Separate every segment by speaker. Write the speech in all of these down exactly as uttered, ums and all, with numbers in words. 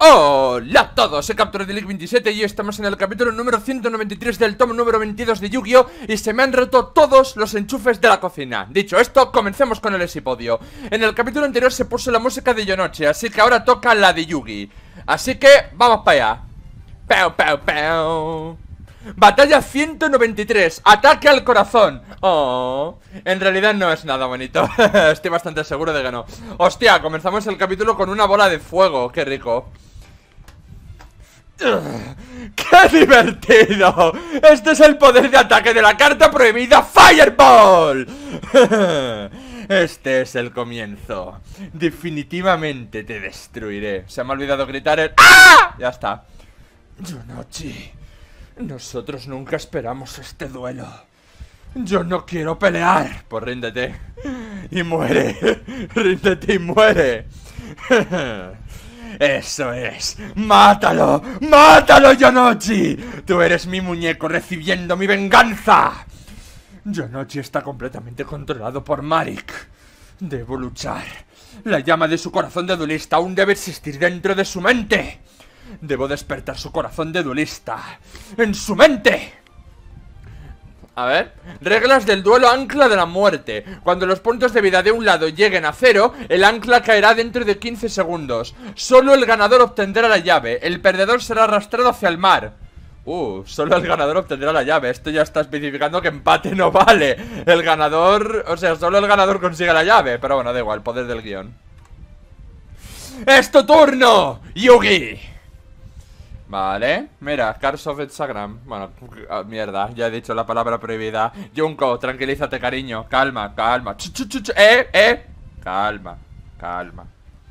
Speaker 1: Hola a todos, soy Captura de League veintisiete y estamos en el capítulo número ciento noventa y tres del tomo número veintidós de Yu-Gi-Oh! Y se me han roto todos los enchufes de la cocina. Dicho esto, comencemos con el episodio. En el capítulo anterior se puso la música de Yonochi, así que ahora toca la de Yugi. Así que, vamos para allá. Peu, peu, peu. Batalla ciento noventa y tres, ataque al corazón. Oh, en realidad no es nada bonito. Estoy bastante seguro de que no. Hostia, comenzamos el capítulo con una bola de fuego, qué rico. ¡Qué divertido! Este es el poder de ataque de la carta prohibida Fireball. Este es el comienzo. Definitivamente te destruiré. Se me ha olvidado gritar el... ¡Ah! Ya está. Yonochi, nosotros nunca esperamos este duelo. Yo no quiero pelear. Pues ríndete y muere. Ríndete y muere. Eso es. ¡Mátalo! ¡Mátalo, Yonochi! Tú eres mi muñeco recibiendo mi venganza. Yonochi está completamente controlado por Marik. Debo luchar. La llama de su corazón de duelista aún debe existir dentro de su mente. Debo despertar su corazón de duelista en su mente. A ver, reglas del duelo ancla de la muerte. Cuando los puntos de vida de un lado lleguen a cero, el ancla caerá dentro de quince segundos. Solo el ganador obtendrá la llave. El perdedor será arrastrado hacia el mar. Uh, solo el ganador obtendrá la llave. Esto ya está especificando que empate no vale. El ganador, o sea, solo el ganador consigue la llave. Pero bueno, da igual, poder del guión. ¡Es tu turno, Yugi! Vale, mira, Cars of Instagram. Bueno, mierda, ya he dicho la palabra prohibida. Junko, tranquilízate, cariño. Calma, calma. Ch -ch -ch -ch. Eh, eh. Calma, calma.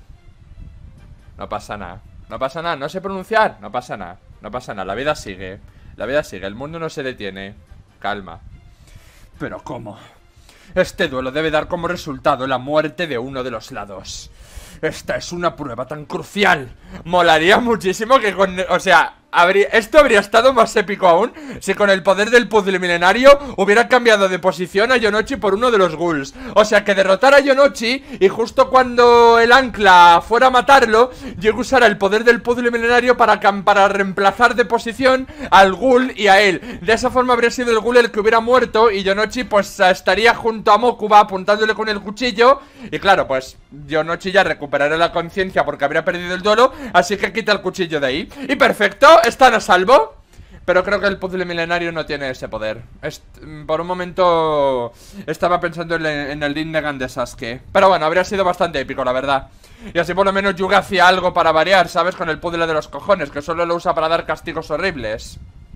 Speaker 1: No pasa nada. No pasa nada, no sé pronunciar. No pasa nada, no pasa nada. La vida sigue. La vida sigue, el mundo no se detiene. Calma. Pero ¿cómo? Este duelo debe dar como resultado la muerte de uno de los lados. Esta es una prueba tan crucial. Molaría muchísimo que con... O sea, habría, esto habría estado más épico aún si con el poder del puzzle milenario hubiera cambiado de posición a Yonochi por uno de los ghouls. O sea, que derrotara a Yonochi y justo cuando el ancla fuera a matarlo, Yugi usara el poder del puzzle milenario para, para reemplazar de posición al ghoul y a él. De esa forma habría sido el ghoul el que hubiera muerto y Yonochi pues estaría junto a Mokuba apuntándole con el cuchillo. Y claro, pues Yonochi ya recuperará la conciencia porque habría perdido el duelo, así que quita el cuchillo de ahí. Y perfecto, están a salvo. Pero creo que el puzzle milenario no tiene ese poder. Est por un momento estaba pensando en, en el Rinnegan de Sasuke. Pero bueno, habría sido bastante épico, la verdad. Y así por lo menos Yugi hacía algo para variar, ¿sabes? Con el puzzle de los cojones, que solo lo usa para dar castigos horribles.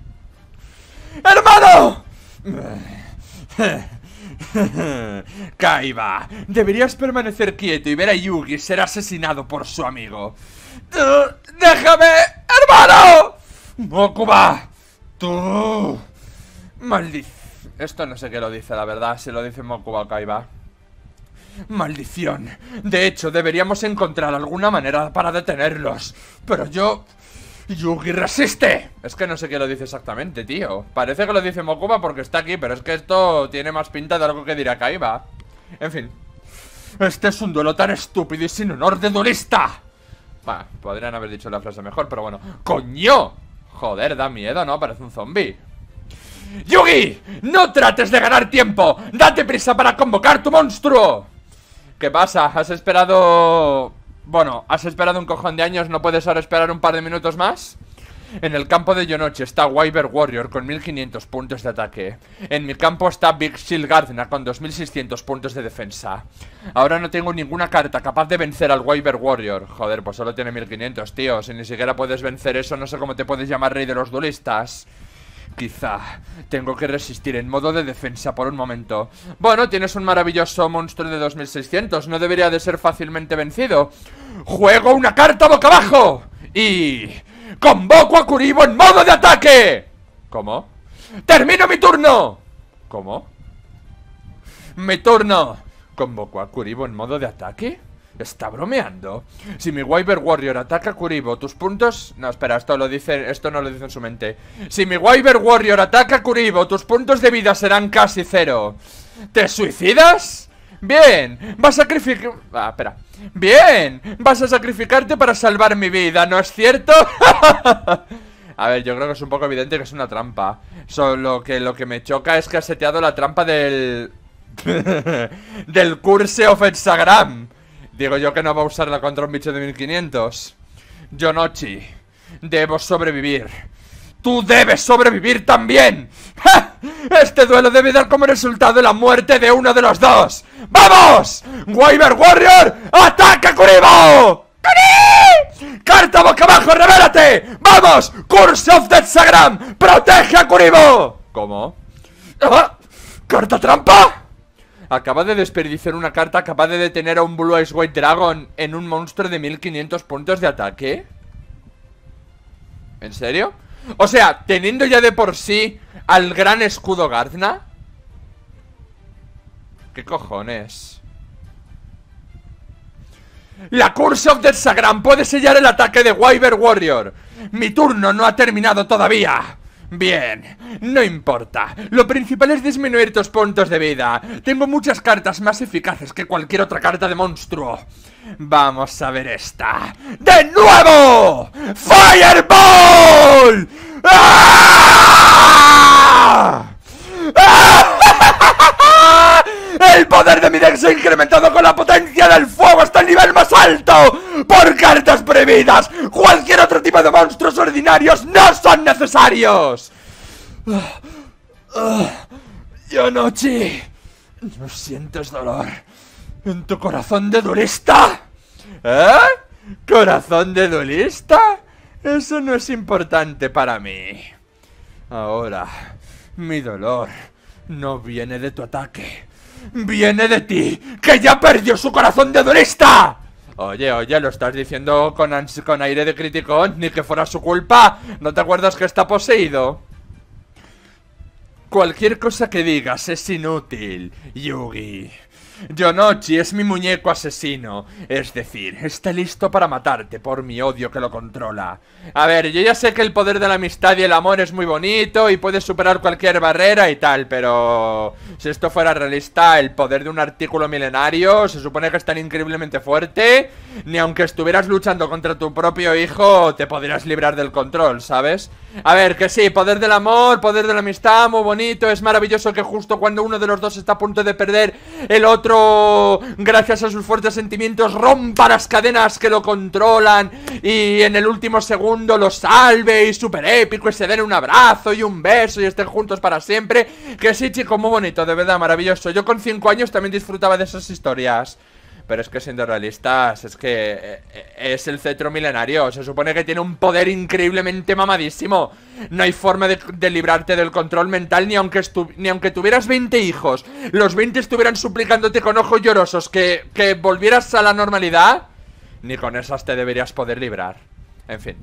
Speaker 1: ¡Hermano! Kaiba, deberías permanecer quieto y ver a Yugi ser asesinado por su amigo. ¡Déjame, hermano! Mokuba, tú... Maldición. Esto no sé qué lo dice, la verdad. Si lo dice Mokuba o Kaiba. Maldición. De hecho, deberíamos encontrar alguna manera para detenerlos. Pero yo... ¡Yugi, resiste! Es que no sé qué lo dice exactamente, tío. Parece que lo dice Mokuba porque está aquí, pero es que esto tiene más pinta de algo que dirá Kaiba. En fin. Este es un duelo tan estúpido y sin honor de duelista. Bah, podrían haber dicho la frase mejor, pero bueno. ¡Coño! Joder, da miedo, ¿no? Parece un zombie. ¡Yugi! ¡No trates de ganar tiempo! ¡Date prisa para convocar tu monstruo! ¿Qué pasa? ¿Has esperado...? Bueno, has esperado un cojón de años, ¿no puedes ahora esperar un par de minutos más? En el campo de Yonochi está Wyvern Warrior con mil quinientos puntos de ataque. En mi campo está Big Shield Gardener con dos mil seiscientos puntos de defensa. Ahora no tengo ninguna carta capaz de vencer al Wyvern Warrior. Joder, pues solo tiene mil quinientos, tío. Si ni siquiera puedes vencer eso, no sé cómo te puedes llamar rey de los duelistas. Quizá tengo que resistir en modo de defensa por un momento. Bueno, tienes un maravilloso monstruo de dos mil seiscientos. No debería de ser fácilmente vencido. ¡Juego una carta boca abajo! Y... ¡convoco a Kuribo en modo de ataque! ¿Cómo? ¡Termino mi turno! ¿Cómo? ¡Mi turno! ¿Convoco a Kuribo en modo de ataque? ¿Está bromeando? Si mi Wyvern Warrior ataca a Kuribo, tus puntos... No, espera, esto lo dice... Esto no lo dice en su mente. Si mi Wyvern Warrior ataca a Kuribo, tus puntos de vida serán casi cero. ¿Te suicidas? Bien, vas a sacrificar... Ah, espera. Bien, vas a sacrificarte para salvar mi vida, ¿no es cierto? A ver, yo creo que es un poco evidente que es una trampa. Solo que lo que me choca es que has seteado la trampa del... del Curse of Hexagram. Digo yo que no va a usarla contra un bicho de mil quinientos. Yonochi, debo sobrevivir. ¡Tú debes sobrevivir también! ¡Ja! Este duelo debe dar como resultado la muerte de uno de los dos. ¡Vamos! ¡Wyvern Warrior! ¡Ataca Kuribo! ¡Kuri! ¡Carta boca abajo, revélate! ¡Vamos! ¡Curse of the Hexagram! ¡Protege a Kuribo! ¿Cómo? ¿Ah? ¿Carta trampa? Acaba de desperdiciar una carta capaz de detener a un Blue Eyes White Dragon en un monstruo de mil quinientos puntos de ataque. ¿En serio? O sea, teniendo ya de por sí al gran escudo Gardna. ¿Qué cojones? La Curse of the Hexagram puede sellar el ataque de Wyvern Warrior. Mi turno no ha terminado todavía. Bien, no importa. Lo principal es disminuir tus puntos de vida. Tengo muchas cartas más eficaces que cualquier otra carta de monstruo. Vamos a ver esta. ¡De nuevo! ¡Fireball! ¡Ah! ¡Ah! El poder de mi deck se ha incrementado con la potencia del fuego hasta el nivel más alto. Por cartas prohibidas, cualquier otro tipo de monstruos ordinarios no son necesarios. uh, uh, Yonochi, ¿no sientes dolor en tu corazón de duelista? ¿Eh? ¿Corazón de duelista? Eso no es importante para mí. Ahora, mi dolor no viene de tu ataque. Viene de ti, que ya perdió su corazón de duelista. Oye, oye, lo estás diciendo con, con aire de criticón. Ni que fuera su culpa. ¿No te acuerdas que está poseído? Cualquier cosa que digas es inútil, Yugi. Yonochi es mi muñeco asesino. Es decir, está listo para matarte por mi odio que lo controla. A ver, yo ya sé que el poder de la amistad y el amor es muy bonito y puede superar cualquier barrera y tal, pero... si esto fuera realista, el poder de un artículo milenario se supone que es tan increíblemente fuerte. Ni aunque estuvieras luchando contra tu propio hijo te podrías librar del control, ¿sabes? A ver, que sí, poder del amor, poder de la amistad, muy bonito. Es maravilloso que justo cuando uno de los dos está a punto de perder, el otro, gracias a sus fuertes sentimientos, rompa las cadenas que lo controlan y en el último segundo lo salve y súper épico y se den un abrazo y un beso y estén juntos para siempre. Que sí, chico, muy bonito, de verdad, maravilloso. Yo con cinco años también disfrutaba de esas historias. Pero es que siendo realistas, es que es el cetro milenario. Se supone que tiene un poder increíblemente mamadísimo. No hay forma de, de librarte del control mental ni aunque, ni aunque tuvieras veinte hijos. Los veinte estuvieran suplicándote con ojos llorosos que, que volvieras a la normalidad. Ni con esas te deberías poder librar. En fin.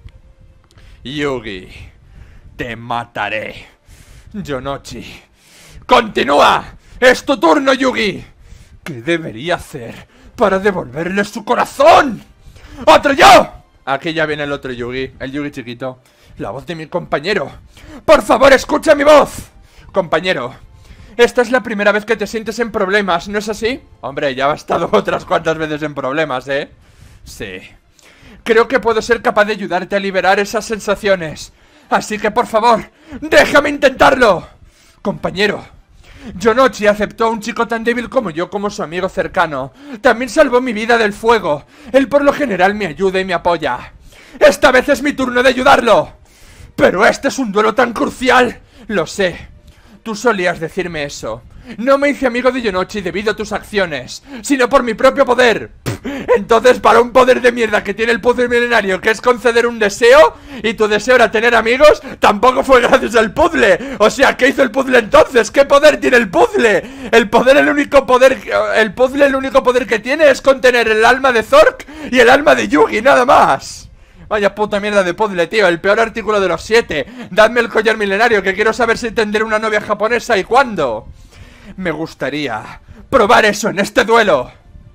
Speaker 1: Yugi, te mataré. Yonochi, continúa. Es tu turno, Yugi. ¿Qué debería hacer para devolverle su corazón? ¡Otro yo! Aquí ya viene el otro Yugi, el Yugi chiquito. La voz de mi compañero. Por favor, escucha mi voz. Compañero, esta es la primera vez que te sientes en problemas, ¿no es así? Hombre, ya ha estado otras cuantas veces en problemas, ¿eh? Sí. Creo que puedo ser capaz de ayudarte a liberar esas sensaciones. Así que, por favor, déjame intentarlo. Compañero, Yonochi aceptó a un chico tan débil como yo como su amigo cercano. También salvó mi vida del fuego. Él por lo general me ayuda y me apoya. Esta vez es mi turno de ayudarlo. Pero este es un duelo tan crucial. Lo sé. Tú solías decirme eso. No me hice amigo de Yonochi debido a tus acciones, sino por mi propio poder. Entonces, para un poder de mierda que tiene el puzzle milenario, que es conceder un deseo, y tu deseo era tener amigos, tampoco fue gracias al puzzle. O sea, ¿qué hizo el puzzle entonces? ¿Qué poder tiene el puzzle? El poder, el único poder, el puzzle, el único poder que tiene es contener el alma de Zork y el alma de Yugi, nada más. Vaya puta mierda de puzzle, tío, el peor artículo de los siete. Dadme el collar milenario, que quiero saber si tendré una novia japonesa y cuándo. Me gustaría probar eso en este duelo.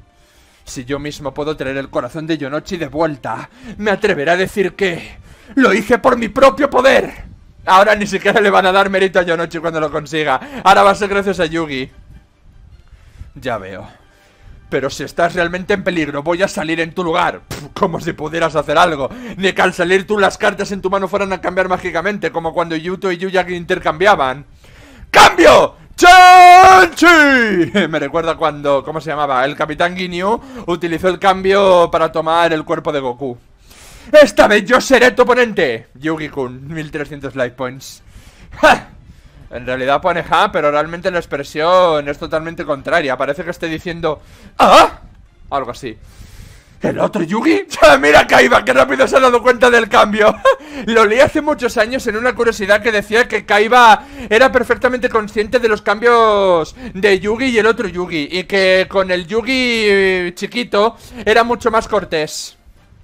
Speaker 1: Si yo mismo puedo traer el corazón de Yonochi de vuelta, me atreveré a decir que lo hice por mi propio poder. Ahora ni siquiera le van a dar mérito a Yonochi cuando lo consiga. Ahora va a ser gracias a Yugi. Ya veo. Pero si estás realmente en peligro, voy a salir en tu lugar. Pff, como si pudieras hacer algo. Ni que al salir tú las cartas en tu mano fueran a cambiar mágicamente, como cuando Yuto y Yuya intercambiaban. ¡Cambio! ¡Chanchi! Me recuerda cuando, ¿cómo se llamaba? El Capitán Ginyu utilizó el cambio para tomar el cuerpo de Goku. ¡Esta vez yo seré tu oponente! Yugi-kun, mil trescientos life points. ¡Ja! En realidad pone ja, pero realmente la expresión es totalmente contraria. Parece que esté diciendo ¡ah! Algo así. ¿El otro Yugi? ¡Mira Kaiba, qué rápido se ha dado cuenta del cambio! Lo leí hace muchos años en una curiosidad que decía que Kaiba era perfectamente consciente de los cambios de Yugi y el otro Yugi, y que con el Yugi chiquito era mucho más cortés.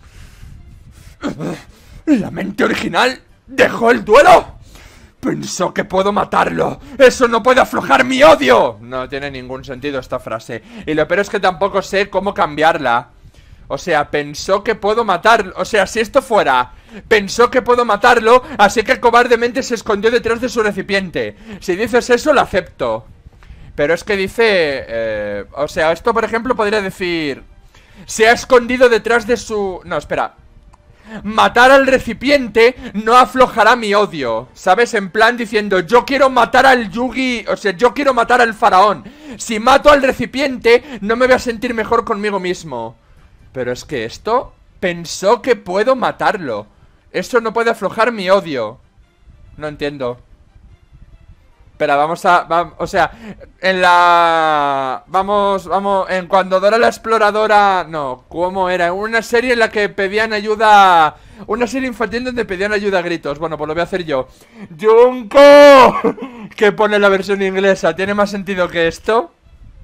Speaker 1: ¿La mente original dejó el duelo? Pensó que puedo matarlo. ¡Eso no puede aflojar mi odio! No tiene ningún sentido esta frase. Y lo peor es que tampoco sé cómo cambiarla. O sea, pensó que puedo matarlo. O sea, si esto fuera pensó que puedo matarlo, así que cobardemente se escondió detrás de su recipiente. Si dices eso, lo acepto. Pero es que dice... Eh, o sea, esto por ejemplo podría decir... Se ha escondido detrás de su... No, espera. Matar al recipiente no aflojará mi odio, ¿sabes? En plan diciendo, yo quiero matar al Yugi. O sea, yo quiero matar al faraón. Si mato al recipiente, no me voy a sentir mejor conmigo mismo. Pero es que esto pensó que puedo matarlo. Eso no puede aflojar mi odio. No entiendo. Espera, vamos a... Va, o sea, en la... Vamos, vamos... En cuando Dora la Exploradora... No, ¿cómo era? Una serie en la que pedían ayuda... Una serie infantil donde pedían ayuda a gritos. Bueno, pues lo voy a hacer yo. ¡Junko! Que pone la versión inglesa. ¿Tiene más sentido que esto?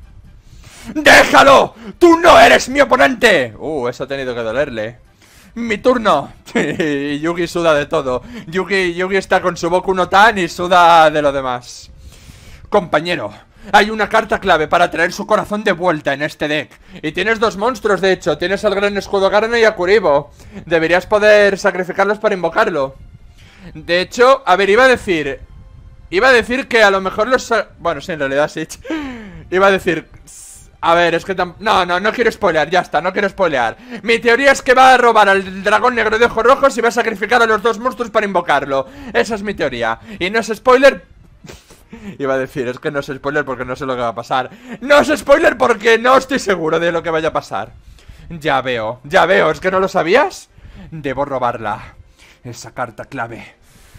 Speaker 1: ¡Déjalo! ¡Tú no eres mi oponente! Uh, eso ha tenido que dolerle. ¡Mi turno! Y Yugi suda de todo. Yugi, Yugi está con su Boku no Tan y suda de lo demás. Compañero, hay una carta clave para traer su corazón de vuelta en este deck. Y tienes dos monstruos, de hecho. Tienes al Gran Escudo Garna y a Kuribo. Deberías poder sacrificarlos para invocarlo. De hecho, a ver, iba a decir... Iba a decir que a lo mejor los... Bueno, sí, en realidad sí. Iba a decir... A ver, es que tam... No, no, no quiero spoilear, ya está, no quiero spoilear. Mi teoría es que va a robar al dragón negro de ojos rojos y va a sacrificar a los dos monstruos para invocarlo. Esa es mi teoría. Y no es spoiler... Iba a decir, es que no es spoiler porque no sé lo que va a pasar. No es spoiler porque no estoy seguro de lo que vaya a pasar. Ya veo, ya veo, ¿es que no lo sabías? Debo robarla. Esa carta clave.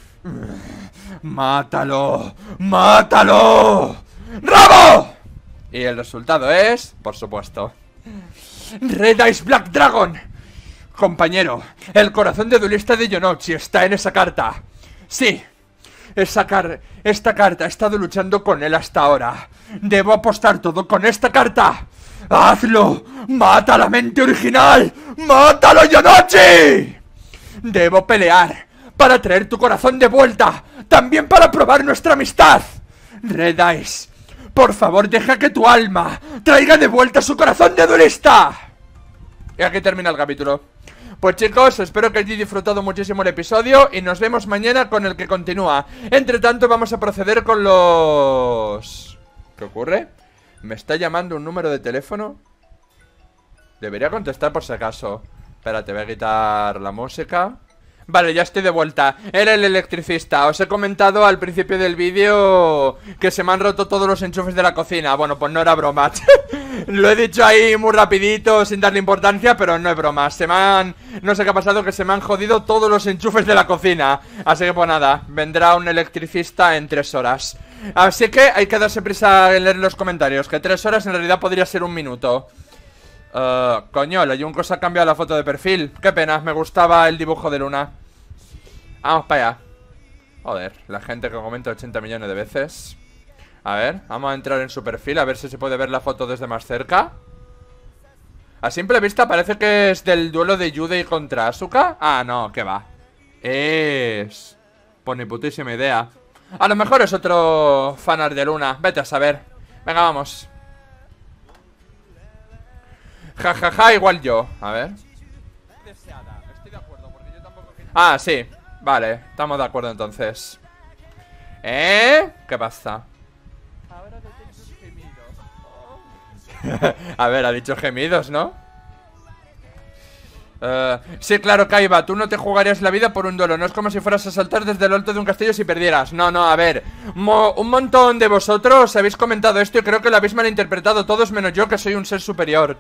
Speaker 1: ¡Mátalo! ¡Mátalo! ¡Robo! Y el resultado es, por supuesto, Red Eyes Black Dragon. Compañero, el corazón de duelista de Yonochi está en esa carta. Sí, esa car esta carta ha estado luchando con él hasta ahora. Debo apostar todo con esta carta. ¡Hazlo! ¡Mata a la mente original! ¡Mátalo, Yonochi! Debo pelear para traer tu corazón de vuelta. También para probar nuestra amistad. Red Eyes, por favor, deja que tu alma traiga de vuelta su corazón de duelista. Y aquí termina el capítulo. Pues chicos, espero que hayáis disfrutado muchísimo el episodio y nos vemos mañana con el que continúa. Entre tanto vamos a proceder con los... ¿Qué ocurre? ¿Me está llamando un número de teléfono? Debería contestar por si acaso. Espérate, voy a quitar la música. Vale, ya estoy de vuelta. Era el electricista. Os he comentado al principio del vídeo que se me han roto todos los enchufes de la cocina. Bueno, pues no era broma. Lo he dicho ahí muy rapidito, sin darle importancia, pero no es broma. Se me han... No sé qué ha pasado, que se me han jodido todos los enchufes de la cocina. Así que pues nada, vendrá un electricista en tres horas. Así que hay que darse prisa en leer los comentarios, que tres horas en realidad podría ser un minuto. Uh, coño, la Junko se ha cambiado la foto de perfil. Qué pena, me gustaba el dibujo de Luna. Vamos para allá. Joder, la gente que comenta ochenta millones de veces. A ver, vamos a entrar en su perfil, a ver si se puede ver la foto desde más cerca. A simple vista parece que es del duelo de Yudei contra Asuka. Ah, no, que va. Es... Pues ni putísima idea. A lo mejor es otro fanart de Luna, vete a saber. Venga, vamos. Ja, ja, ja, igual yo. A ver. Estoy de acuerdo, porque yo tampoco... Ah, sí. Vale, estamos de acuerdo entonces. ¿Eh? ¿Qué pasa? Ahora detén tus gemidos. A ver, ha dicho gemidos, ¿no? Uh, sí, claro, Kaiba, tú no te jugarías la vida por un duelo. No es como si fueras a saltar desde lo alto de un castillo si perdieras. No, no, a ver, mo un montón de vosotros habéis comentado esto y creo que lo habéis malinterpretado todos menos yo, que soy un ser superior.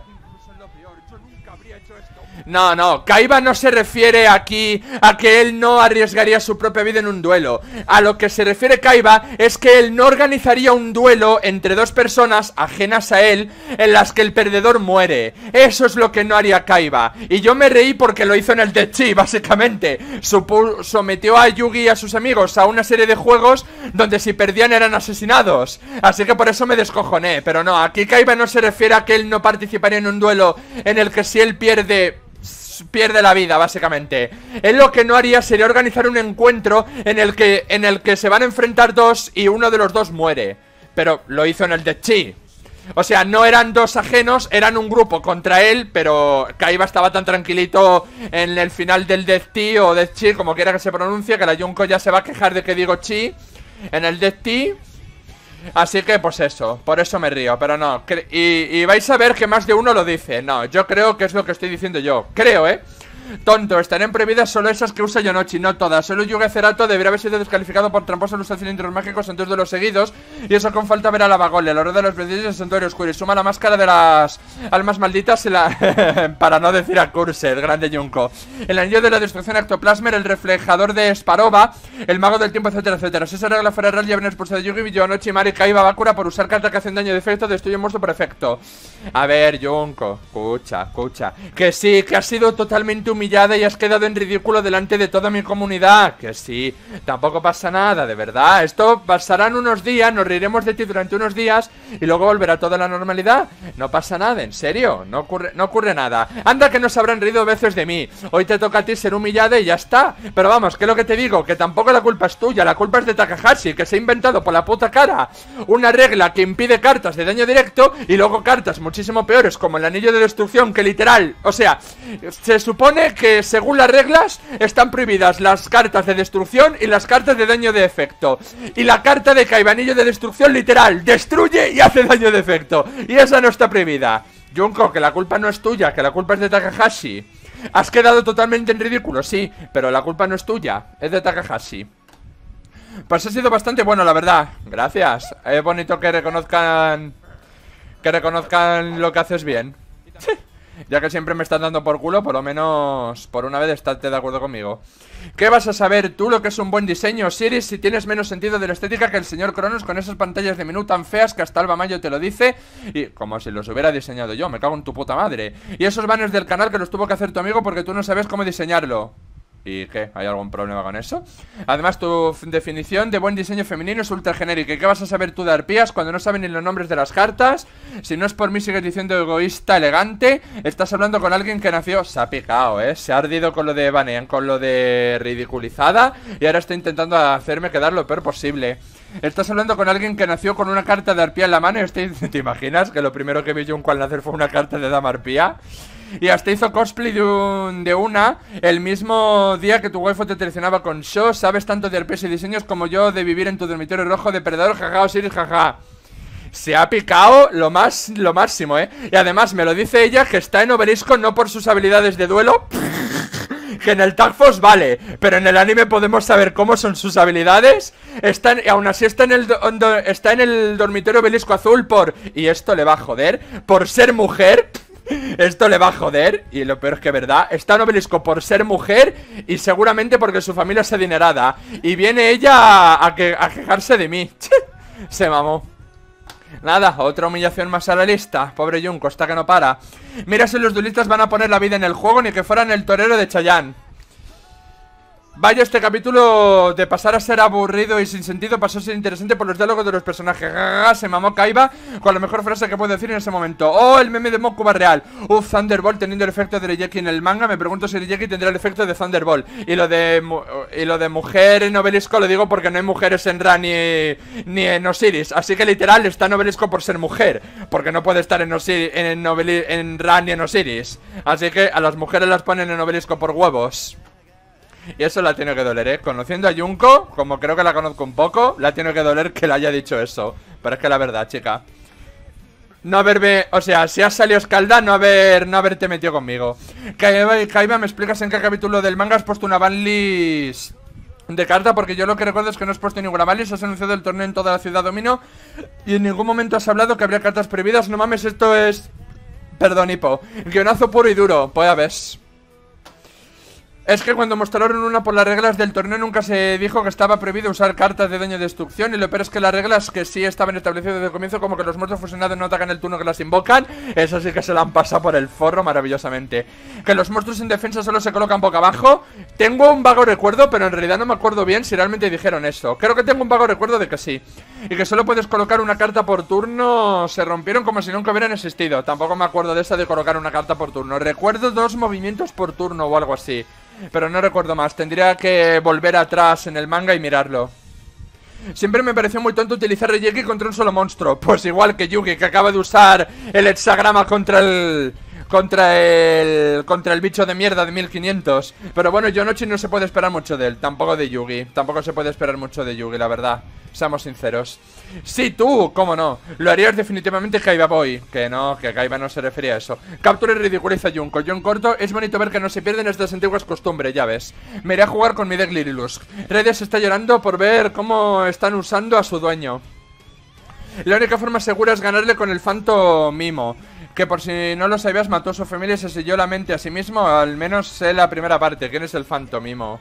Speaker 1: No, no, Kaiba no se refiere aquí a que él no arriesgaría su propia vida en un duelo. A lo que se refiere Kaiba es que él no organizaría un duelo entre dos personas ajenas a él en las que el perdedor muere. Eso es lo que no haría Kaiba. Y yo me reí porque lo hizo en el Dechi, básicamente. Supu sometió a Yugi y a sus amigos a una serie de juegos donde si perdían eran asesinados. Así que por eso me descojoné. Pero no, aquí Kaiba no se refiere a que él no participaría en un duelo en el que si él pierde... pierde la vida, básicamente. Él lo que no haría sería organizar un encuentro en el que en el que se van a enfrentar dos y uno de los dos muere. Pero lo hizo en el Dechi. O sea, no eran dos ajenos, eran un grupo contra él, pero Kaiba estaba tan tranquilito en el final del Dechi o Dechi, como quiera que se pronuncie, que la Junko ya se va a quejar de que digo chi en el Dechi. Así que pues eso, por eso me río, pero no, y, y vais a ver que más de uno lo dice. No, yo creo que es lo que estoy diciendo yo. Creo, ¿eh? Tonto, estarán prohibidas solo esas que usa Yonochi, no todas. Solo Yuga Cerato debería haber sido descalificado por tramposo al usar cilindros mágicos en dos de los seguidos. Y eso con falta ver a la Bagole, el oro de los beneficios del santuario oscuro. Y suma la máscara de las almas malditas y la... para no decir a Cursed, grande Junko. El anillo de la destrucción ectoplasmer, el reflejador de Sparova, el mago del tiempo, etcétera, etcétera. Si esa regla fuera real, ya habrían expulsado a Yugi, Yonochi, Mari, Kaiba, Bakura por usar cartas que hacen daño de efecto, destruye un monstruo por efecto. A ver, Junko, escucha, escucha. Que sí, que has sido totalmente humillada y has quedado en ridículo delante de toda mi comunidad. Que sí, tampoco pasa nada, de verdad. Esto pasarán unos días, nos reiremos de ti durante unos días y luego volverá toda la normalidad. No pasa nada, en serio, no ocurre, no ocurre nada. Anda que nos habrán reído veces de mí. Hoy te toca a ti ser humillada y ya está. Pero vamos, que es lo que te digo, que tampoco la culpa es tuya, la culpa es de Takahashi, que se ha inventado por la puta cara una regla que impide cartas de daño directo y luego cartas muchísimo peores como el anillo de destrucción, que literal, o sea, se supone que según las reglas están prohibidas las cartas de destrucción y las cartas de daño de efecto. Y la carta de Kaiba, anillo de destrucción, literal, destruye y hace daño de efecto. Y esa no está prohibida. Junko, que la culpa no es tuya, que la culpa es de Takahashi. Has quedado totalmente en ridículo, sí, pero la culpa no es tuya, es de Takahashi. Pues ha sido bastante bueno, la verdad. Gracias. Es bonito que reconozcan Que reconozcan lo que haces bien. Ya que siempre me estás dando por culo, por lo menos por una vez estate de acuerdo conmigo. ¿Qué vas a saber tú lo que es un buen diseño, Siris, si tienes menos sentido de la estética que el señor Cronos con esas pantallas de menú tan feas que hasta Alba Mayo te lo dice? Y como si los hubiera diseñado yo, me cago en tu puta madre. Y esos banners del canal que los tuvo que hacer tu amigo porque tú no sabes cómo diseñarlo. ¿Y qué? ¿Hay algún problema con eso? Además, tu definición de buen diseño femenino es ultra genérica. ¿Y qué vas a saber tú de arpías cuando no saben ni los nombres de las cartas? Si no es por mí, sigues diciendo egoísta, elegante. Estás hablando con alguien que nació... Se ha picado, ¿eh? Se ha ardido con lo de Banean, con lo de ridiculizada. Y ahora está intentando hacerme quedar lo peor posible. Estás hablando con alguien que nació con una carta de arpía en la mano y estoy... ¿Te imaginas que lo primero que vi Junko al nacer fue una carta de dama arpía? Y hasta hizo cosplay de, un, de una el mismo día que tu waifu te traicionaba con Sho. Sabes tanto de arpías y diseños como yo de vivir en tu dormitorio rojo de perdedor, jaja, Osiris, jaja. Se ha picado lo más, lo máximo, eh. Y además me lo dice ella, que está en Obelisco no por sus habilidades de duelo, que en el Tag Force vale, pero en el anime podemos saber cómo son sus habilidades. Está en, aún así está en, el do, do, está en el dormitorio Obelisco azul por... Y esto le va a joder, por ser mujer. Esto le va a joder, y lo peor es que verdad. Está en Obelisco por ser mujer y seguramente porque su familia es adinerada. Y viene ella a, a, que, a quejarse de mí. Se mamó. Nada, otra humillación más a la lista. Pobre Junko, está que no para. Mira si los duelistas van a poner la vida en el juego, ni que fueran el torero de Chayanne. Vaya, este capítulo de pasar a ser aburrido y sin sentido pasó a ser interesante por los diálogos de los personajes. Se mamó Kaiba con la mejor frase que puedo decir en ese momento. Oh, el meme de Mokuba real. Uf, Thunderbolt teniendo el efecto de Reijeki en el manga. Me pregunto si Reijeki tendrá el efecto de Thunderbolt. Y lo de y lo de mujer en Obelisco lo digo porque no hay mujeres en Ra ni, ni en Osiris. Así que literal está en Obelisco por ser mujer, porque no puede estar en, Osiris, en, Obeli, en Ra ni en Osiris. Así que a las mujeres las ponen en Obelisco por huevos. Y eso la tiene que doler, ¿eh? Conociendo a Junko, como creo que la conozco un poco, la tiene que doler que le haya dicho eso. Pero es que la verdad, chica. no haberme... O sea, si has salido escalda, no haber... No haberte metido conmigo. Kaiba, Kaiba, ¿me explicas en qué capítulo del manga has puesto una banlist de carta? Porque yo lo que recuerdo es que no has puesto ninguna banlist. Has anunciado el torneo en toda la ciudad domino y en ningún momento has hablado que habría cartas prohibidas. No mames, esto es... Perdón, Hipo. Guionazo puro y duro. Pues ya ves. Es que cuando mostraron una por las reglas del torneo nunca se dijo que estaba prohibido usar cartas de daño y destrucción. Y lo peor es que las reglas que sí estaban establecidas desde el comienzo, como que los monstruos fusionados no atacan el turno que las invocan, eso sí que se la han pasado por el forro maravillosamente. Que los monstruos en defensa solo se colocan boca abajo. Tengo un vago recuerdo, pero en realidad no me acuerdo bien si realmente dijeron eso. Creo que tengo un vago recuerdo de que sí. Y que solo puedes colocar una carta por turno. Se rompieron como si nunca hubieran existido. Tampoco me acuerdo de esa de colocar una carta por turno. Recuerdo dos movimientos por turno o algo así, pero no recuerdo más. Tendría que volver atrás en el manga y mirarlo. Siempre me pareció muy tonto utilizar Reiki contra un solo monstruo. Pues igual que Yugi, que acaba de usar el hexagrama contra el... Contra el... Contra el bicho de mierda de mil quinientos. Pero bueno, Yonochi no se puede esperar mucho de él. Tampoco de Yugi. Tampoco se puede esperar mucho de Yugi, la verdad. Seamos sinceros. Sí, tú, cómo no. Lo harías definitivamente Kaiba Boy. Que no, que Kaiba no se refería a eso. Captura y ridiculiza a Junko. Yo en corto, es bonito ver que no se pierden estas antiguas costumbres, ya ves. Me iré a jugar con mi deck Lirilus. Redes está llorando por ver cómo están usando a su dueño. La única forma segura es ganarle con el Phantom Mimo, que por si no lo sabías mató a su familia y se selló la mente a sí mismo. Al menos sé la primera parte. ¿Quién es el Phantom Mimo?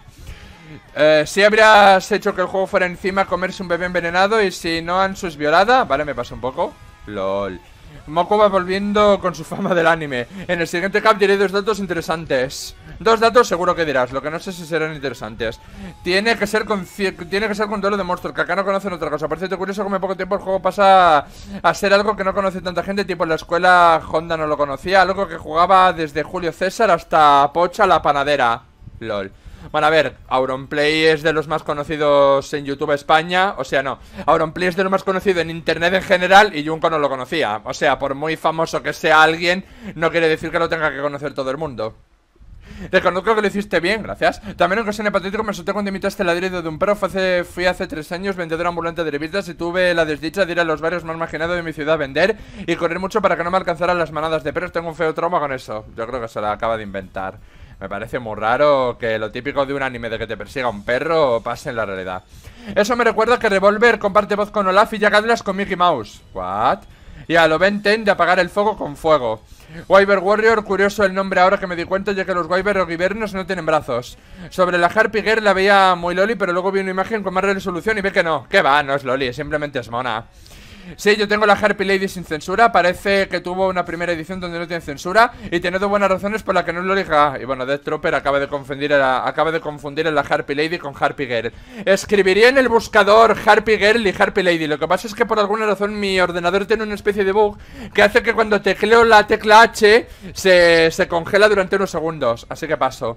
Speaker 1: Eh, si habrías hecho que el juego fuera encima comerse un bebé envenenado y si no Ansu es violada. Vale, me pasa un poco. LOL. Moko va volviendo con su fama del anime. En el siguiente cap diré dos datos interesantes. Dos datos seguro que dirás, lo que no sé si serán interesantes. Tiene que ser con tiene que ser con duelo de monstruos, que acá no conocen otra cosa. Parece curioso como en poco tiempo el juego pasa a ser algo que no conoce tanta gente. Tipo en la escuela Honda no lo conocía. Algo que jugaba desde Julio César hasta Pocha la panadera. LOL. Bueno, a ver, Auronplay es de los más conocidos en YouTube España. O sea, no, Auronplay es de lo más conocido en internet en general y Junko no lo conocía. O sea, por muy famoso que sea alguien, no quiere decir que lo tenga que conocer todo el mundo. Reconozco que lo hiciste bien, gracias. También en ocasión hipotético me asusté cuando imitaste el ladrido de un perro. Fue hace, Fui hace tres años vendedor ambulante de revistas y tuve la desdicha de ir a los barrios más marginados de mi ciudad a vender y correr mucho para que no me alcanzaran las manadas de perros. Tengo un feo trauma con eso. Yo creo que se la acaba de inventar. Me parece muy raro que lo típico de un anime de que te persiga un perro pase en la realidad. Eso me recuerda que Revolver comparte voz con Olaf y Jack Atlas con Mickey Mouse. ¿What? Y a lo Ben Ten de apagar el fuego con fuego. Wyver Warrior, curioso el nombre ahora que me di cuenta, ya que los Wyver Ogivernos no tienen brazos. Sobre la Harpy Girl la veía muy loli, pero luego vi una imagen con más resolución y ve que no. Que va, no es loli, simplemente es mona. Sí, yo tengo la Harpy Lady sin censura. Parece que tuvo una primera edición donde no tiene censura y tiene dos buenas razones por las que no lo elija. Y bueno, Death Trooper acaba de confundir a la, acaba de confundir a la Harpy Lady con Harpy Girl. Escribiría en el buscador Harpy Girl y Harpy Lady. Lo que pasa es que por alguna razón mi ordenador tiene una especie de bug que hace que cuando tecleo la tecla H se, se congela durante unos segundos. Así que paso.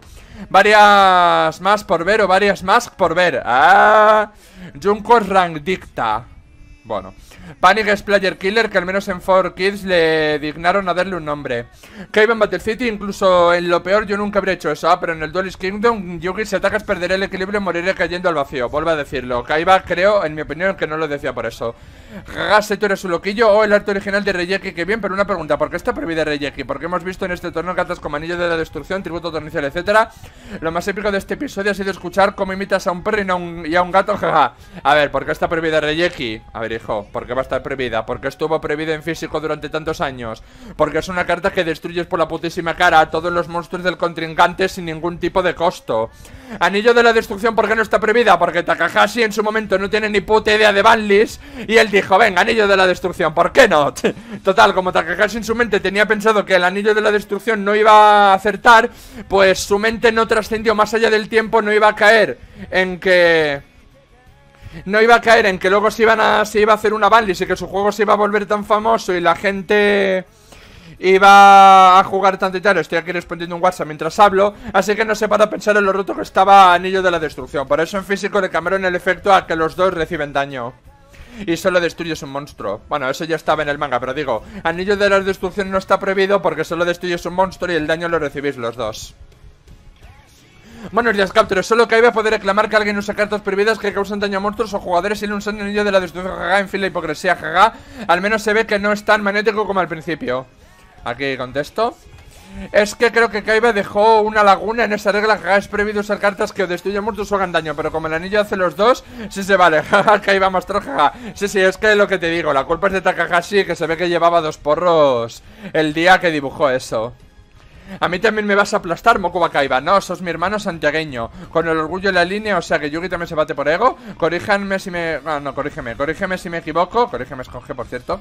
Speaker 1: Varias más por ver o varias más por ver. Ah, Junko Rank Dicta. Bueno, Panic es Player Killer, que al menos en cuatro Kids le dignaron a darle un nombre. Kaiba en Battle City, incluso en lo peor yo nunca habría hecho eso. Ah, pero en el Duelist Kingdom, Yugi si atacas perderé el equilibrio y moriré cayendo al vacío. Vuelvo a decirlo. Kaiba creo, en mi opinión, que no lo decía por eso. Gase, tú eres un loquillo. O oh, el arte original de Reiki, que bien, pero una pregunta, ¿por qué está prohibida Reiki? Porque hemos visto en este torneo cartas como Anillo de la Destrucción, Tributo Torrencial, etcétera. Lo más épico de este episodio ha sido escuchar cómo imitas a un perro y a un, y a un gato, jaja. A ver, ¿por qué está prohibida Reiki? A ver, hijo, ¿por qué va a estar prohibida? Porque estuvo prohibida en físico durante tantos años. Porque es una carta que destruyes por la putísima cara a todos los monstruos del contrincante sin ningún tipo de costo. Anillo de la Destrucción, ¿por qué no está prohibida? Porque Takahashi en su momento no tiene ni puta idea de banlist y él dijo, venga, Anillo de la Destrucción, ¿por qué no? Total, como Takahashi en su mente tenía pensado que el Anillo de la Destrucción no iba a acertar, pues su mente no trascendió más allá del tiempo, no iba a caer en que... No iba a caer en que luego se, iban a, se iba a hacer una banlist y que su juego se iba a volver tan famoso y la gente iba a jugar tanto y tal. Estoy aquí respondiendo un WhatsApp mientras hablo, así que no sé para pensar en lo roto que estaba Anillo de la Destrucción. Por eso en físico le cambiaron el efecto a que los dos reciben daño y solo destruyes un monstruo. Bueno, eso ya estaba en el manga, pero digo, Anillo de la Destrucción no está prohibido porque solo destruyes un monstruo y el daño lo recibís los dos. Buenos días, Capture. Solo Kaiba puede reclamar que alguien usa cartas prohibidas que causan daño a monstruos o jugadores y le usan el anillo de la destrucción. Jaja, en fin, la hipocresía, jaja. Al menos se ve que no es tan magnético como al principio. Aquí contesto. Es que creo que Kaiba dejó una laguna en esa regla. Jaja, es prohibido usar cartas que o destruyen monstruos o hagan daño, pero como el anillo hace los dos, sí se vale. Jaja, Kaiba mostró, jaja. Sí, sí, es que lo que te digo, la culpa es de Takahashi, que se ve que llevaba dos porros el día que dibujó eso. A mí también me vas a aplastar, Mokuba Kaiba. No, sos mi hermano santiagueño, con el orgullo en la línea, o sea que Yugi también se bate por ego. Corríjanme si me... No, no, corrígeme, corrígeme si me equivoco. Corrígeme, es con G, por cierto.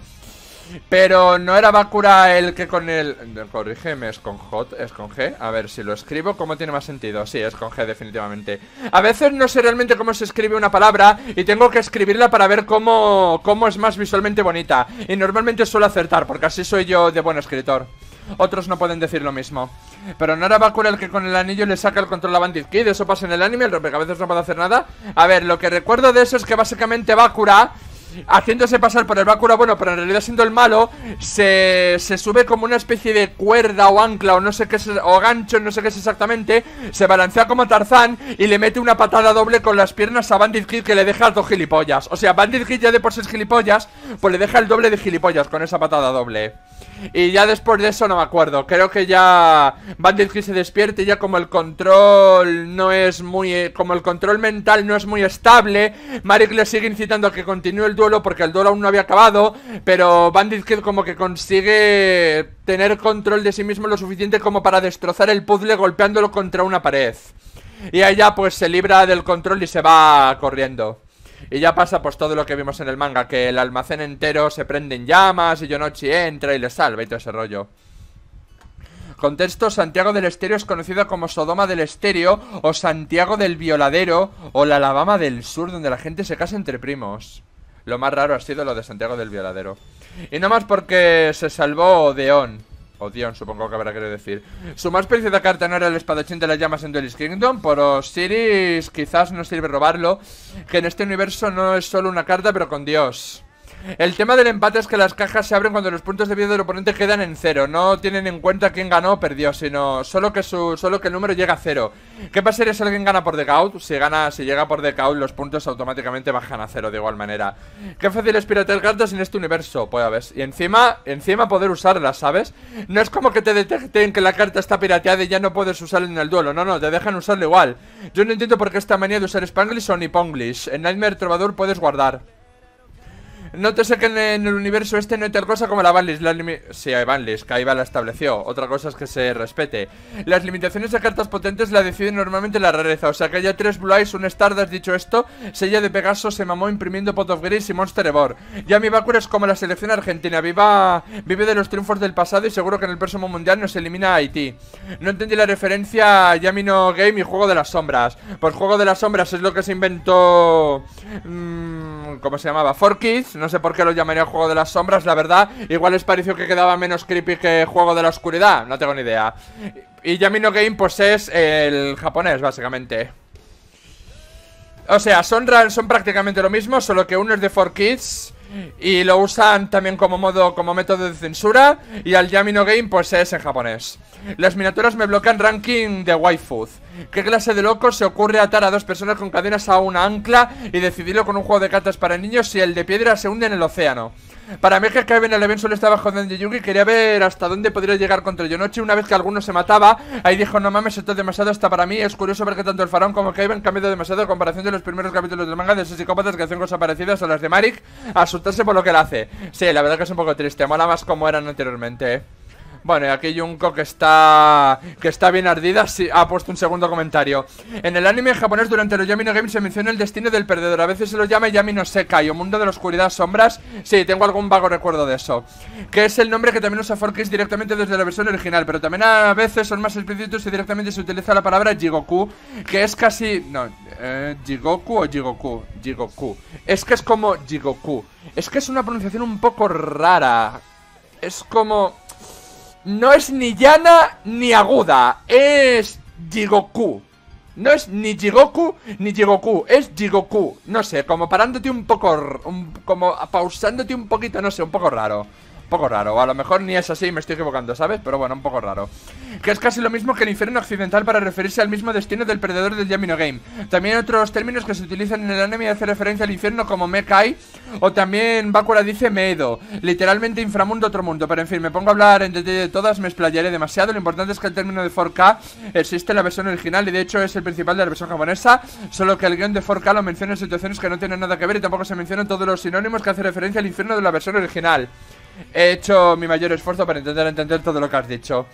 Speaker 1: Pero no era Bakura el que con el... Corrígeme, es con J, es con G. A ver, si lo escribo, ¿cómo tiene más sentido? Sí, es con G, definitivamente. A veces no sé realmente cómo se escribe una palabra y tengo que escribirla para ver cómo, cómo es más visualmente bonita. Y normalmente suelo acertar, porque así soy yo de buen escritor. Otros no pueden decir lo mismo. Pero no era Bakura el que con el anillo le saca el control a Bandit Kid. Eso pasa en el anime, el rompecabezas no puede hacer nada. A ver, lo que recuerdo de eso es que básicamente Bakura, haciéndose pasar por el Bakura bueno, pero en realidad siendo el malo, se, se sube como una especie de cuerda o ancla o no sé qué es, o gancho, no sé qué es exactamente. Se balancea como Tarzán y le mete una patada doble con las piernas a Bandit Kid, que le deja dos gilipollas. O sea, Bandit Kid ya de por sí es gilipollas, pues le deja el doble de gilipollas con esa patada doble. Y ya después de eso no me acuerdo. Creo que ya Bandit Kid se despierte y ya como el control no es muy... Como el control mental no es muy estable, Marik le sigue incitando a que continúe el duelo porque el duelo aún no había acabado. Pero Bandit Kid como que consigue tener control de sí mismo lo suficiente como para destrozar el puzzle golpeándolo contra una pared. Y ella pues se libra del control y se va corriendo. Y ya pasa pues todo lo que vimos en el manga, que el almacén entero se prende en llamas y Yonochi entra y le salva y todo ese rollo. Contexto: Santiago del Estero es conocida como Sodoma del Estero o Santiago del Violadero o la Alabama del Sur, donde la gente se casa entre primos. Lo más raro ha sido lo de Santiago del Violadero. Y no más porque se salvó Deon. O Dion, supongo que habrá querido decir. Su más preciada carta no era el espadachín de las llamas en Duelist Kingdom. Por Osiris quizás no sirve robarlo, que en este universo no es solo una carta, pero con Dios. El tema del empate es que las cajas se abren cuando los puntos de vida del oponente quedan en cero. No tienen en cuenta quién ganó o perdió, sino solo que su solo que el número llega a cero. ¿Qué pasaría si alguien gana por decaut? Si gana, si llega por decaut, los puntos automáticamente bajan a cero de igual manera. Qué fácil es piratear cartas en este universo, pues a ver. Y encima, encima poder usarlas, ¿sabes? No es como que te detecten que la carta está pirateada y ya no puedes usarla en el duelo. No, no, te dejan usarla igual. Yo no entiendo por qué esta manía de usar Spanglish o Niponglish. En Nightmare Trovador puedes guardar. Nótese que en el universo este no hay tal cosa como la banlist. La sí, hay banlist, Kaiba la estableció. Otra cosa es que se respete. Las limitaciones de cartas potentes la deciden normalmente la rareza. O sea que haya tres Blue Eyes, un Stardust. Dicho esto, Sella de Pegaso se mamó imprimiendo Pot of Grace y Monster Evor. Yami Bakura es como la selección argentina. Viva, vive de los triunfos del pasado y seguro que en el próximo mundial nos elimina a Haití. No entendí la referencia a Yami no Game y Juego de las Sombras. Pues Juego de las Sombras es lo que se inventó... Mmm, ¿cómo se llamaba? four Kids. No sé por qué lo llamaría Juego de las Sombras, la verdad. Igual les pareció que quedaba menos creepy que Juego de la Oscuridad. No tengo ni idea. Y Yami no Game pues es el japonés, básicamente. O sea, son, son prácticamente lo mismo, solo que uno es de four Kids y lo usan también como modo, como método de censura. Y al Yami no Game pues es en japonés. Las miniaturas me bloquean ranking de waifus. ¿Qué clase de loco se ocurre atar a dos personas con cadenas a una ancla y decidirlo con un juego de cartas para niños si el de piedra se hunde en el océano? Para mí que Kaiba en el evento solo estaba jodiendo de Yugi. Quería ver hasta dónde podría llegar contra Yonochi. Una vez que alguno se mataba, ahí dijo: no mames, esto es demasiado hasta para mí. Es curioso ver que tanto el faraón como Kaiba han cambiado demasiado a comparación de los primeros capítulos del manga, de esos psicópatas que hacen cosas parecidas a las de Marik, a asustarse por lo que él hace. Sí, la verdad que es un poco triste. Mola más como eran anteriormente. Bueno, y aquí Junko, que está que está bien ardida, sí, ha puesto un segundo comentario. En el anime en japonés durante los Yami no Game se menciona el destino del perdedor. A veces se lo llama Yami no Sekai o mundo de la oscuridad, sombras. Sí, tengo algún vago recuerdo de eso. Que es el nombre que también usa four Kids directamente desde la versión original. Pero también a veces son más explícitos y directamente se utiliza la palabra Jigoku, que es casi... No, eh, Jigoku o Jigoku Jigoku. Es que es como Jigoku. Es que es una pronunciación un poco rara. Es como... No es ni llana ni aguda, es Jigoku. No es ni Jigoku ni Jigoku, es Jigoku. No sé, como parándote un poco, un, como pausándote un poquito, no sé, un poco raro. Un poco raro, o a lo mejor ni es así, me estoy equivocando, ¿sabes? Pero bueno, un poco raro. Que es casi lo mismo que el infierno occidental para referirse al mismo destino del perdedor del Yami no Game. También hay otros términos que se utilizan en el anime y hace referencia al infierno como Mekai, o también Bakura dice Meedo, literalmente inframundo, otro mundo. Pero en fin, me pongo a hablar en detalle de todas, me explayaré demasiado. Lo importante es que el término de cuatro K existe en la versión original y de hecho es el principal de la versión japonesa, solo que el guión de cuatro K lo menciona en situaciones que no tienen nada que ver y tampoco se mencionan todos los sinónimos que hace referencia al infierno de la versión original. He hecho mi mayor esfuerzo para intentar entender todo lo que has dicho.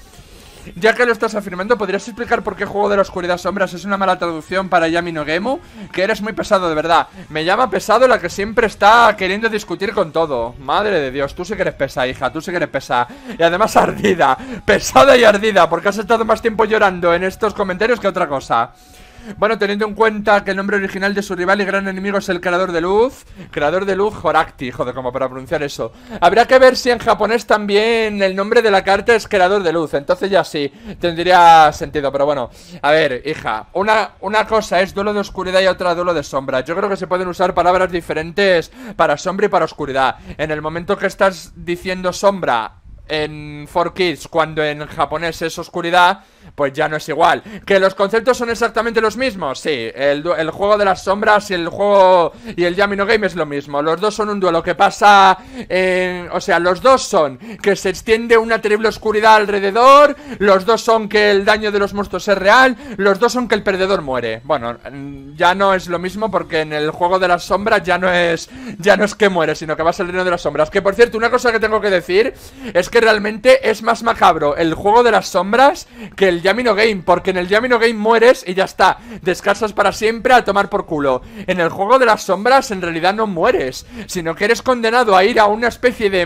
Speaker 1: Ya que lo estás afirmando, ¿podrías explicar por qué Juego de la Oscuridad Sombras es una mala traducción para Yami no Gemu? Que eres muy pesado, de verdad. Me llama pesado la que siempre está queriendo discutir con todo. Madre de Dios, tú sí que eres pesa, hija, tú sí que eres pesa. Y además ardida, pesada y ardida, porque has estado más tiempo llorando en estos comentarios que otra cosa. Bueno, teniendo en cuenta que el nombre original de su rival y gran enemigo es el Creador de Luz. Creador de Luz, Horakti, joder, como para pronunciar eso. Habría que ver si en japonés también el nombre de la carta es Creador de Luz. Entonces ya sí, tendría sentido. Pero bueno, a ver, hija, Una, una cosa es duelo de oscuridad y otra duelo de sombra. Yo creo que se pueden usar palabras diferentes para sombra y para oscuridad. En el momento que estás diciendo sombra en cuatro Kids, cuando en japonés es oscuridad, pues ya no es igual. ¿Que los conceptos son exactamente los mismos? Sí, el, el juego de las sombras y el juego y el Yami no Game es lo mismo. Los dos son un duelo que pasa en, o sea, los dos son que se extiende una terrible oscuridad alrededor. Los dos son que el daño de los monstruos es real. Los dos son que el perdedor muere. Bueno, ya no es lo mismo porque en el juego de las sombras ya no es Ya no es que muere, sino que va a ser el reino de las sombras. Que por cierto, una cosa que tengo que decir es que realmente es más macabro el juego de las sombras que el Yami no Game, porque en el Yami no Game mueres y ya está, descansas para siempre a tomar por culo. En el juego de las sombras en realidad no mueres, sino que eres condenado a ir a una especie de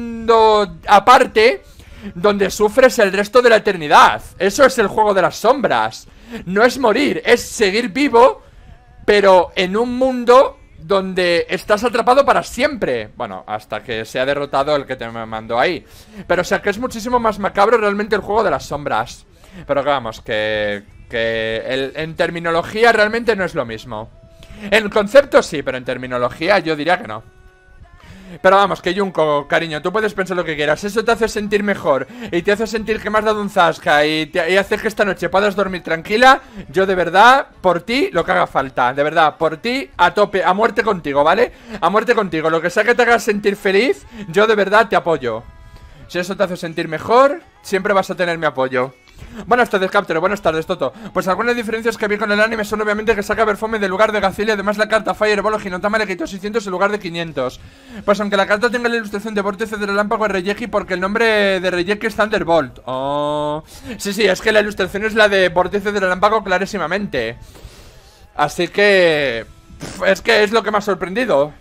Speaker 1: mundo aparte donde sufres el resto de la eternidad. Eso es el juego de las sombras. No es morir, es seguir vivo, pero en un mundo donde estás atrapado para siempre. Bueno, hasta que sea derrotado el que te mandó ahí. Pero o sea que es muchísimo más macabro realmente el juego de las sombras. Pero que vamos, que, que el, en terminología realmente no es lo mismo. En concepto sí, pero en terminología yo diría que no. Pero vamos, que Junko, cariño, tú puedes pensar lo que quieras. Eso te hace sentir mejor y te hace sentir que me has dado un zasca y, te, y hace que esta noche puedas dormir tranquila. Yo de verdad, por ti, lo que haga falta. De verdad, por ti, a tope, a muerte contigo, ¿vale? A muerte contigo, lo que sea que te haga sentir feliz, yo de verdad te apoyo. Si eso te hace sentir mejor, siempre vas a tener mi apoyo. Buenas tardes, Captor, buenas tardes, Toto. Pues algunas diferencias que vi con el anime son obviamente que saca Perfume del lugar de Gazelle. Además la carta Fireball o Hinotama le quitó seiscientos en lugar de quinientos. Pues aunque la carta tenga la ilustración de Vórtice del Relámpago es Reijeki, porque el nombre de Reijeki es Thunderbolt. Oh, sí, sí, es que la ilustración es la de Vórtice del Relámpago clarísimamente. Así que... es que es lo que me ha sorprendido.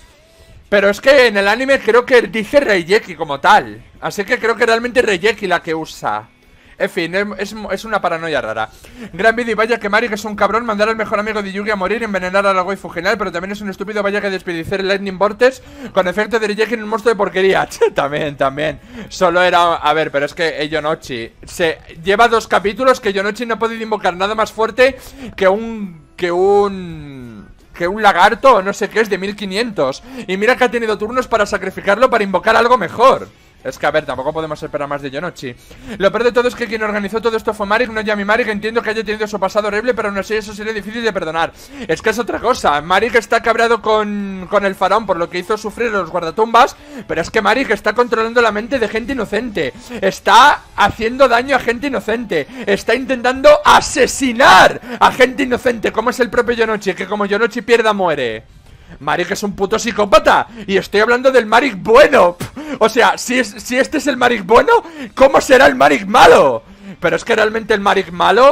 Speaker 1: Pero es que en el anime creo que dice Reijeki como tal. Así que creo que realmente es Reijeki la que usa. En fin, es, es una paranoia rara. Gran vídeo y vaya que Mari, que es un cabrón, mandar al mejor amigo de Yugi a morir y envenenar a la waifu genial. Pero también es un estúpido vaya que desperdiciar el Lightning Vortex con efecto de Reijeki en un monstruo de porquería. También, también. Solo era... a ver, pero es que Yonochi se lleva dos capítulos que Yonochi no ha podido invocar nada más fuerte que un... que un... que un lagarto o no sé qué es de mil quinientos. Y mira que ha tenido turnos para sacrificarlo para invocar algo mejor. Es que a ver, tampoco podemos esperar más de Yonochi. Lo peor de todo es que quien organizó todo esto fue Marik, no Yami Marik. Entiendo que haya tenido su pasado horrible, pero aún así eso sería difícil de perdonar. Es que es otra cosa, Marik está cabreado con, con el faraón por lo que hizo sufrir a los guardatumbas. Pero es que Marik está controlando la mente de gente inocente. Está haciendo daño a gente inocente. Está intentando asesinar a gente inocente, como es el propio Yonochi, que como Yonochi pierda muere. Marik es un puto psicópata. Y estoy hablando del Marik bueno. O sea, si, es, si este es el Marik bueno, ¿cómo será el Marik malo? Pero es que realmente el Marik malo,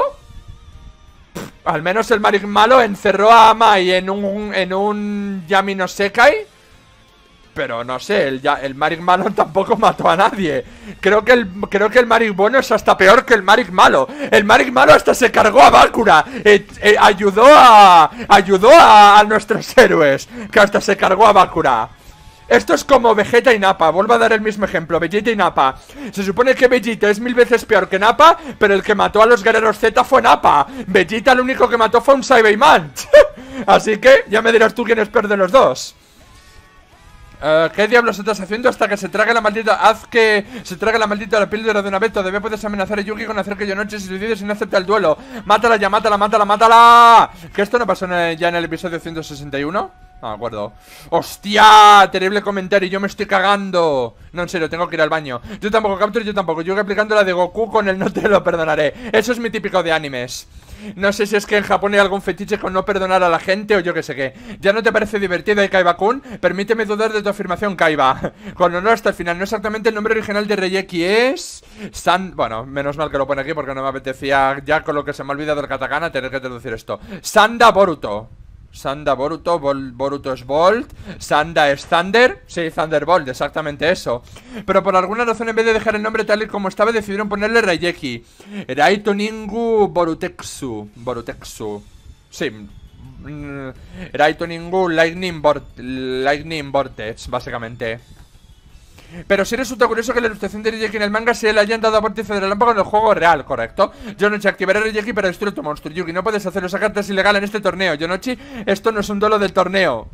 Speaker 1: al menos el Marik malo encerró a Amai en un, en un Yami no Sekai. Pero no sé, el, el Marik malo tampoco mató a nadie. Creo que, el, creo que el Marik bueno es hasta peor que el Marik malo. El Marik malo hasta se cargó a Bakura. eh, eh, Ayudó a... Ayudó a, a nuestros héroes, que hasta se cargó a Bakura. Esto es como Vegeta y Nappa. Vuelvo a dar el mismo ejemplo, Vegeta y Nappa. Se supone que Vegeta es mil veces peor que Nappa, pero el que mató a los guerreros Z fue Nappa. Vegeta lo único que mató fue un Saibaman. Así que ya me dirás tú quién es peor de los dos. Uh, ¿Qué diablos estás haciendo hasta que se trague la maldita? Haz que se trague la maldita la píldora de una vez. Todavía puedes amenazar a Yuki con hacer que Yonochi se suicide si no acepta el duelo. Mátala ya, mátala, mátala, mátala. ¿Que esto no pasó en el, ya en el episodio ciento sesenta y uno? No me acuerdo. ¡Hostia! Terrible comentario, yo me estoy cagando. No, en serio, tengo que ir al baño. Yo tampoco, Capture, yo tampoco. Yo aplicando la de Goku con el no te lo perdonaré. Eso es mi típico de animes. No sé si es que en Japón hay algún fetiche con no perdonar a la gente o yo que sé qué. ¿Ya no te parece divertido, Kaiba-kun? Permíteme dudar de tu afirmación, Kaiba. Con honor hasta el final. No exactamente el nombre original de Reiki es... San... Bueno, menos mal que lo pone aquí porque no me apetecía ya con lo que se me ha olvidado el katakana tener que traducir esto. Sanda Boruto. Sanda Boruto, Bol, Boruto es Bolt, Sanda es Thunder. Sí, Thunderbolt, exactamente eso. Pero por alguna razón en vez de dejar el nombre tal y como estaba decidieron ponerle Raigeki. Raito Ningu Borutetsu. Borutetsu. Sí. Raito Ningu Lightning, Lightning Vortex, básicamente. Pero sí resulta curioso que la ilustración de Raigeki en el manga se le hayan dado a vórtice de relámpago en el juego real, ¿correcto? Yonochi, activaré Raigeki para destruir tu monstruo. Yuki, no puedes hacerlo, esa carta es ilegal en este torneo. Yonochi, esto no es un duelo del torneo.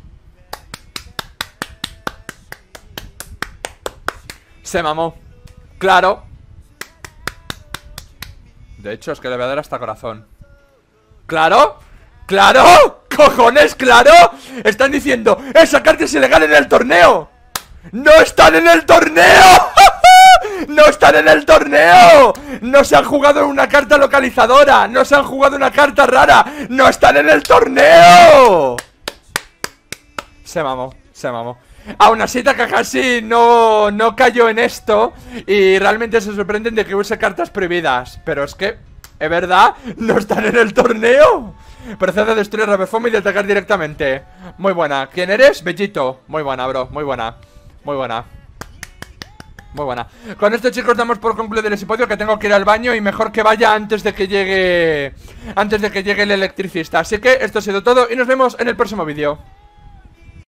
Speaker 1: Se mamó. Claro. De hecho, es que le voy a dar hasta corazón. ¿Claro? ¿Claro? ¡Cojones, claro! Están diciendo, esa carta es ilegal en el torneo. ¡No están en el torneo! ¡No están en el torneo! ¡No se han jugado una carta localizadora! ¡No se han jugado una carta rara! ¡No están en el torneo! Se mamó, se mamó. Aún así Takahashi no, no cayó en esto y realmente se sorprenden de que use cartas prohibidas. Pero es que, es verdad, no están en el torneo. Procede a destruir a Rabeform y de atacar directamente. Muy buena. ¿Quién eres? Bellito. Muy buena, bro, muy buena. Muy buena. Muy buena. Con esto, chicos, damos por concluido el episodio, que tengo que ir al baño y mejor que vaya antes de que llegue Antes de que llegue el electricista. Así que esto ha sido todo y nos vemos en el próximo vídeo.